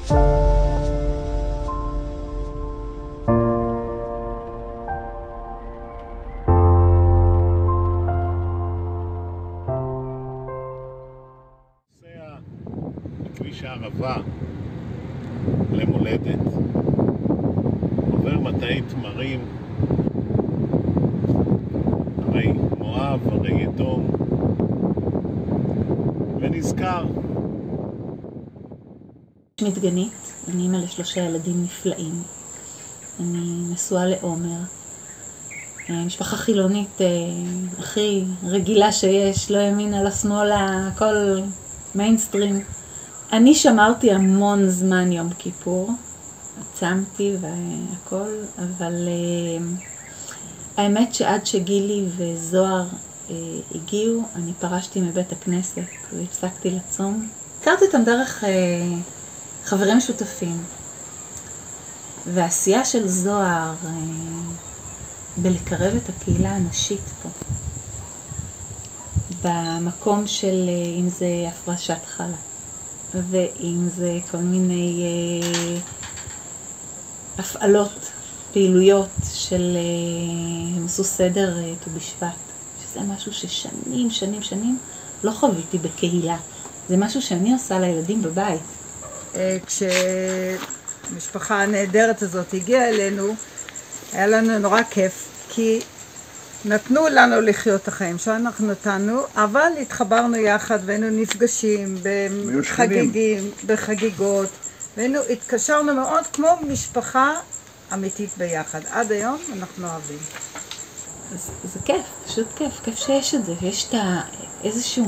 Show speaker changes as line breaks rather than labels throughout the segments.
בכביש הערבה למולדת, עובר מטעי תמרים, הרי מואב, הרי אדום, ונזכר.
שמי דגנית, אני אמא ל3 ילדים נפלאים. אני נשואה לעומר, משפחה חילונית הכי רגילה שיש, לא ימינה, לא שמאלה, הכל מיינסטרים. אני שמרתי המון זמן יום כיפור, עצמתי והכל, אבל האמת שעד שגילי וזוהר הגיעו, אני פרשתי מבית הכנסת והפסקתי לצום. הכרתי אותם דרך חברים משותפים, והעשייה של זוהר בלקרב את הקהילה הנשית פה, במקום של אם זה הפרשת חלה, ואם זה כל מיני הפעלות, פעילויות של הם עשו סדר ט"ו בשבט, שזה משהו ששנים לא חוויתי בקהילה. זה משהו שאני עושה לילדים בבית.
כשמשפחה הנהדרת הזאת הגיעה אלינו, היה לנו נורא כיף, כי נתנו לנו לחיות את החיים שאנחנו נתנו, אבל התחברנו יחד והיינו נפגשים בחגיגות, והיינו התקשרנו מאוד כמו משפחה אמיתית ביחד. עד היום אנחנו אוהבים.
זה כיף, פשוט כיף שיש את זה, ויש את איזשהו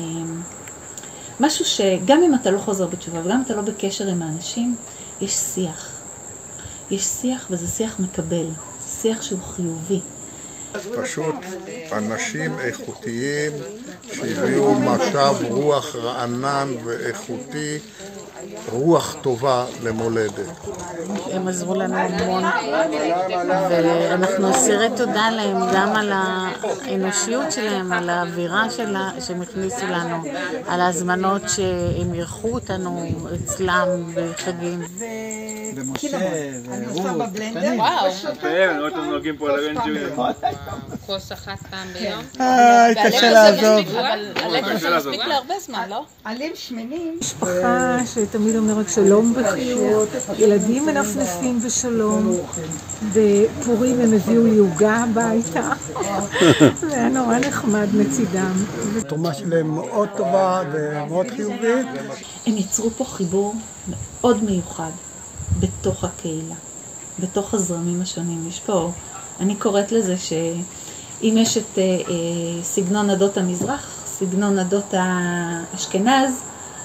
משהו שגם אם אתה לא חוזר בתשובה וגם אם אתה לא בקשר עם האנשים, יש שיח. יש שיח וזה שיח מקבל, זה שיח שהוא חיובי.
פשוט אנשים איכותיים שהביאו משב רוח רענן ואיכותי, רוח טובה למולדת.
הם עזרו לנו המון, ואנחנו אסירי תודה להם גם על האנושיות שלהם, על האווירה שהם הכניסו לנו, על ההזמנות שהם אירחו אותנו אצלם בחגים.
ומשה, אני עושה בבלנדר.
וואו.
לא אתם נוהגים פה על הרנג'רים.
כוס אחת פעם ביום.
קשה לעזוב.
אבל הלקר זה מספיק להרבה זמן, לא?
עלים שמנים.
משפחה שתמיד אומרת שלום בחיוך, ילדים מנפנפים בשלום, בפורים הם הביאו לי עוגה הביתה, זה היה נורא נחמד מצידם.
התרומה שלהם מאוד טובה ומאוד חיובית.
הם יצרו פה חיבור מאוד מיוחד בתוך הקהילה, בתוך הזרמים השונים. יש פה, אני קוראת לזה שאם יש את סגנון עדות המזרח, סגנון עדות האשכנז,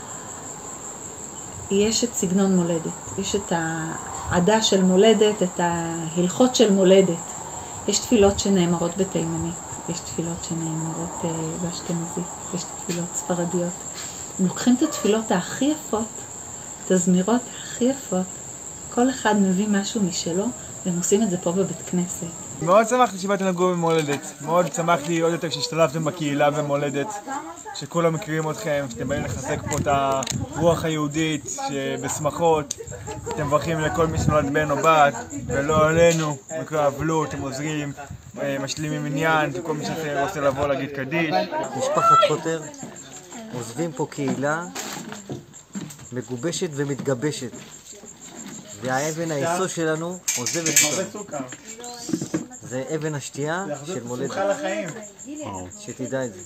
יש את סגנון מולדת, יש את העדה של מולדת, את ההלכות של מולדת. יש תפילות שנאמרות בתימנית, יש תפילות שנאמרות באשכנזית, יש תפילות ספרדיות. הם לוקחים את התפילות הכי יפות, את הזמירות הכי יפות, כל אחד מביא משהו משלו, והם עושים את זה פה בבית כנסת.
מאוד שמחתי שבאתם לגור במולדת, מאוד שמחתי עוד יותר שהשתלבתם בקהילה במולדת, שכולם מכירים אתכם, שאתם באים לחזק פה את הרוח היהודית, שבשמחות אתם מברכים לכל מי שנולד בן או בת, ולא עלינו, בכל אבלות, אתם עוזרים, משלימים עניין, וכל מי שרוצה לבוא להגיד קדיש.
משפחת פוטר עוזבים פה קהילה מגובשת ומתגבשת, והאבן היסוד שלנו עוזבת אותה. זה אבן השתייה של מולדת. שתדע את זה.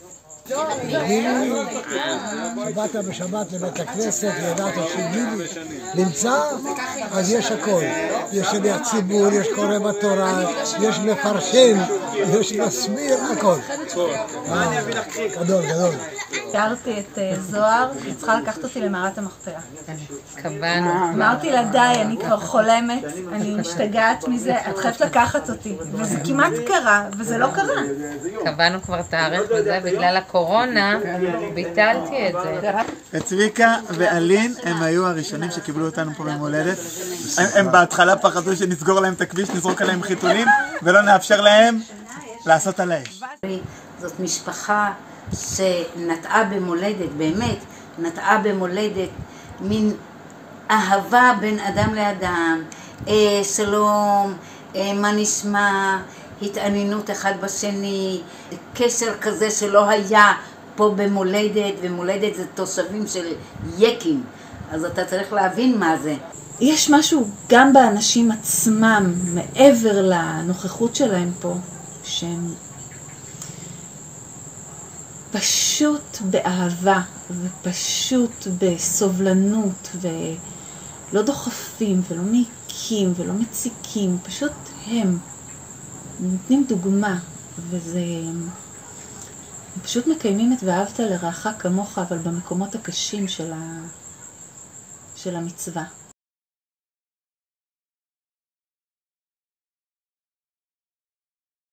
שבאת בשבת לבית הכנסת וידעת שגילי נמצא, אז יש הכל. יש שליח ציבור, יש קורא בתורה, יש מפרשן, יש מסביר, הכל. גדול.
הכרתי את זוהר, היא צריכה לקחת אותי למערת המכפלה.
קבענו.
אמרתי לה, די, אני כבר חולמת, אני משתגעת מזה, את חייבת לקחת אותי. וזה כמעט קרה, וזה לא קרה.
קבענו כבר תאריך וזה, בגלל הקורונה ביטלתי את זה.
צביקה ואלין הם היו הראשונים שקיבלו אותנו פה במולדת. הם בהתחלה פחדו שנסגור להם את הכביש, נזרוק עליהם חיתולים, ולא נאפשר להם לעשות על האש.
זאת משפחה שנטעה במולדת, באמת, נטעה במולדת מין
אהבה בין אדם לאדם, שלום, מה נשמע, התעניינות אחד בשני, קשר כזה שלא היה פה במולדת, ומולדת זה תושבים של יקים, אז אתה צריך להבין מה זה.
יש משהו גם באנשים עצמם, מעבר לנוכחות שלהם פה, שהם פשוט באהבה ופשוט בסובלנות ולא דוחפים ולא מעיקים ולא מציקים, פשוט הם נותנים דוגמה, וזה הם פשוט מקיימים את ואהבת לרעך כמוך, אבל במקומות הקשים של המצווה.